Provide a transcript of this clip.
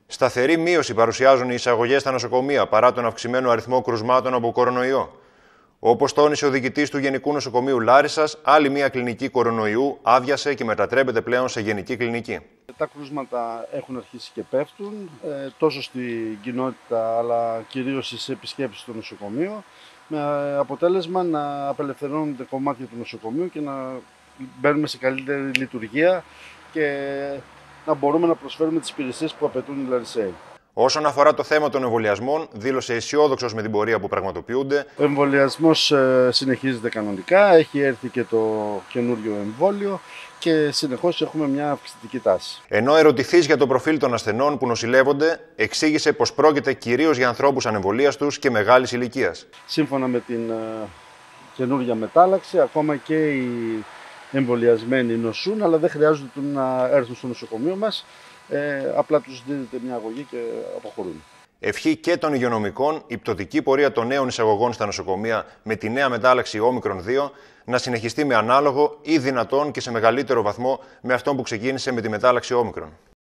Σταθερή μείωση παρουσιάζουν οι εισαγωγές στα νοσοκομεία παρά τον αυξημένο αριθμό κρουσμάτων από κορονοϊό. Όπως τόνισε ο διοικητής του Γενικού Νοσοκομείου Λάρισσας, άλλη μια κλινική κορονοϊού άδειασε και μετατρέπεται πλέον σε γενική κλινική. Τα κρούσματα έχουν αρχίσει και πέφτουν, τόσο στην κοινότητα αλλά κυρίως στις επισκέψεις στο νοσοκομείο, με αποτέλεσμα να απελευθερώνονται κομμάτια του νοσοκομείου και να μπαίνουμε σε καλύτερη λειτουργία και να μπορούμε να προσφέρουμε τις υπηρεσίες που απαιτούν οι Λαρισαίοι. Όσον αφορά το θέμα των εμβολιασμών, δήλωσε αισιόδοξος με την πορεία που πραγματοποιούνται. Ο εμβολιασμός συνεχίζεται κανονικά, έχει έρθει και το καινούριο εμβόλιο και συνεχώς έχουμε μια αυξητική τάση. Ενώ ερωτηθείς για το προφίλ των ασθενών που νοσηλεύονται, εξήγησε πως πρόκειται κυρίως για ανθρώπους ανεμβολίαστους και μεγάλης ηλικίας. Σύμφωνα με την καινούργια μετάλλαξη, ακόμα και οι εμβολιασμένοι νοσούν, αλλά δεν χρειάζονται να έρθουν στο νοσοκομείο μας. Απλά τους δίνεται μια αγωγή και αποχωρούν. Ευχή και των υγειονομικών η πτωτική πορεία των νέων εισαγωγών στα νοσοκομεία με τη νέα μετάλλαξη Όμικρον 2 να συνεχιστεί με ανάλογο ή δυνατόν και σε μεγαλύτερο βαθμό με αυτόν που ξεκίνησε με τη μετάλλαξη Όμικρον.